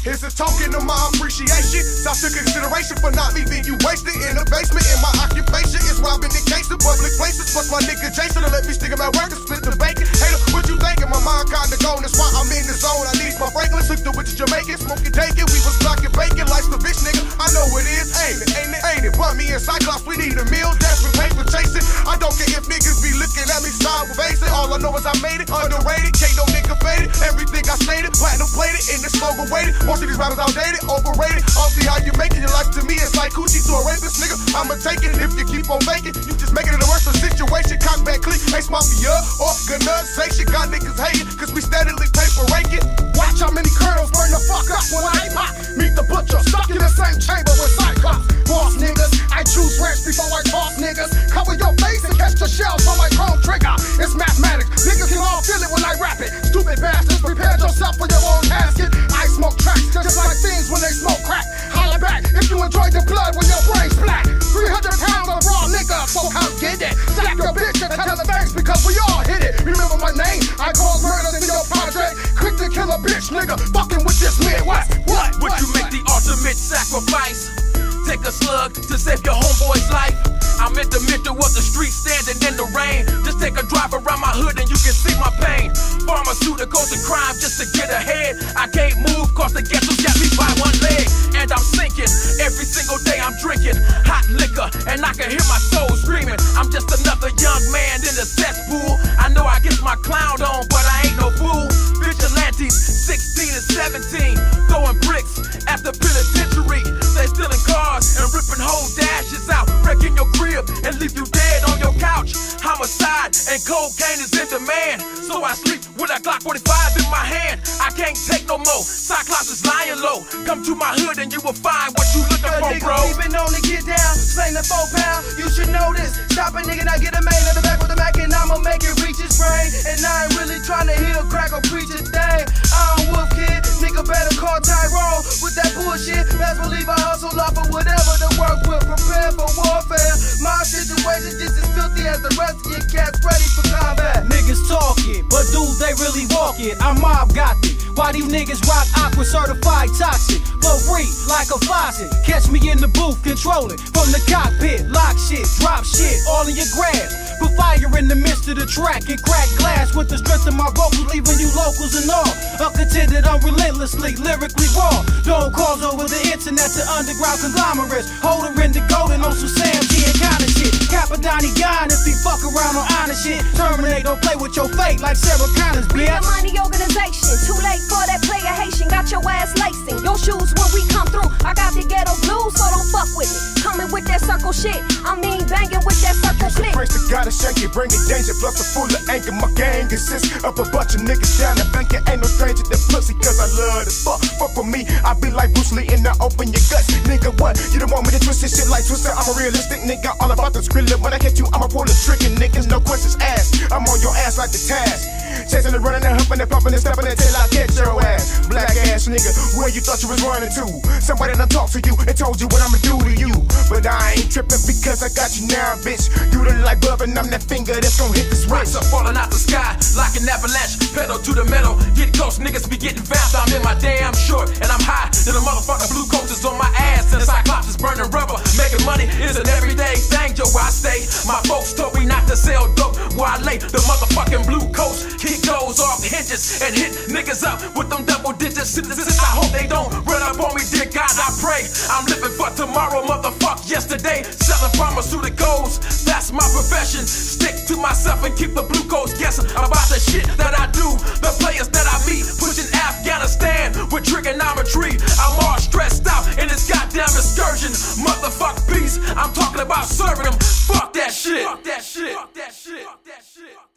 Here's a token of my appreciation. Stop to consideration for not leaving you wasted in the basement. In my occupation is robbing the case in public places. Fuck my nigga Jason to let me stick in my work and split the bacon. Hater, what you thinking? My mind kinda gone, that's why I'm in the zone. I need my Franklin, hooked up with the Jamaican, smoking taking. We was blocking bacon, life's the bitch, nigga. I know it is, ain't it? Ain't it? But me and Cyclops, we need a meal. Desperate paper chasing. I don't care if niggas be looking at me sideways basic. All I know is I made it, underrated. Can't no nigga faded. Everything I stated, platinum plated, in the slogan weighted. Most of these rappers outdated, overrated. I'll see how you making your life to me. It's like coochie to a rapist, nigga. I'ma take it, and if you keep on making, you just making it a worse situation. Cock back, click, Ace Mafia, organization. Got niggas hating, cause we steadily paper ranking. Watch how many kernels burn the fuck up when I pop. Meet the butcher, stuck in the same chamber with Cyclops. Boss niggas, I choose ranch before I toss niggas. Cover your face and catch the shells on my chrome trigger. It's mathematics, niggas can all feel it when I rap it. Stupid bastards, prepare yourself for your own casket. I smoke tracks just like fiends when they smoke crack. Holla back if you enjoy the blood when your brain's black. 300 pounds of raw nigga, so come get it. Slap your bitch and tell her thanks because we all hit it. Remember my name, I cause murders in your project. Quick to kill a bitch, nigga, fucking with this Midwest. What? Would you make the ultimate sacrifice? Take a slug to save your homeboy's life. I'm in the middle of the street standing in the rain. Just take a drive around my hood and you can see my pain. Pharmaceuticals and crime just to get ahead. I can't move cause the ghetto's got me by one leg. And I'm sinking, every single day I'm drinking hot liquor and I can hear my soul screaming. I'm just another young man in the cesspool. I know I get my clown on but I ain't no fool. Vigilantes, 16 and 17, throwing bricks at the penitentiary. They stealing cars and ripping whole dashes out, wrecking your crib and leave you dead on your couch. Homicide and cocaine is in demand, so I sleep with a Glock 45 in my hand. I can't take no more, Cyclops is lying low. Come to my hood and you will find what you looking for, bro. Even on the get down, slang the 4 pound, you should know this. Stop a nigga, now get a man in the back with the Mac and I'ma make it reach his brain. And I ain't really trying to heal, crack, or preach a thing. I'm Wolf Kid, nigga better call Tyrone with that bullshit. Best believe I hustle off of whatever the work will. Prepare for warfare. My situation just as filthy as the rest of your cats ready for combat. Niggas talking, but dude, they really walking. I'm mob gothic. Why these niggas rock aqua certified toxic? Flow free like a faucet. Catch me in the booth controlling from the cockpit. Lock shit, drop shit, all in your grasp. Put fire in the midst of the track and crack glass with the strength of my vocals, leaving you locals and all. I'm contented, I'm relentlessly, lyrically raw. Don't calls over the internet to underground conglomerates. Holder in the golden on some Sam G and kind of shit. Capadoni gone if he fuck around on honest shit. Terminate, don't play with your fate like Sarah Connors, bitch. We the money organization, too late for that player Haitian. Got your ass lacing, your shoes when we come through. I got the ghetto blues, so don't fuck with me. Coming with that circle shit, I mean banging with that circle shit. Praise to God, shake it, bring it danger, plus a full of anger. My gang consists of a bunch of niggas down the bank. Ain't no stranger to pussy, cause I love to fuck. Fuck with me, I be like Bruce Lee and I open your guts. Nigga, what? You don't want me to twist this shit like Twister? I'm a realistic nigga, all about the skrilla. When I hit you, I'ma pull the trigger, niggas, no questions asked. I'm on your ass like the task. Chasing and running and humping and pumping and stepping until I catch your ass. Black ass nigga, where you thought you was running to? Somebody done talked to you and told you what I'ma do to you. But I ain't tripping because I got you now, bitch. You look like Bub and I'm that finger that's gon' hit this wrist. Rocks are falling out the sky like an avalanche. Pedal to the metal, get close, niggas be getting fast. I'm in my damn short and I'm high. Then the motherfucking blue coat is on my ass. And the Cyclops is burning rubber. Making money is an everyday thing, Joe, I stay. My folks told me not to sell dope where I lay. The motherfucking blue coats kick goes off hinges and hit niggas up with them double digits. I hope they don't run up on me, dear God, I pray. I'm living for tomorrow, motherfuck yesterday. Selling pharmaceuticals, that's my profession. Stick to myself and keep the blue coats guessing about the shit that I do. The players that I meet, pushing Afghanistan with trigonometry. I'm all stressed out in this goddamn excursion. Motherfuck peace, I'm talking about serving them. Fuck that shit. Fuck that shit. Fuck that shit. Fuck that shit.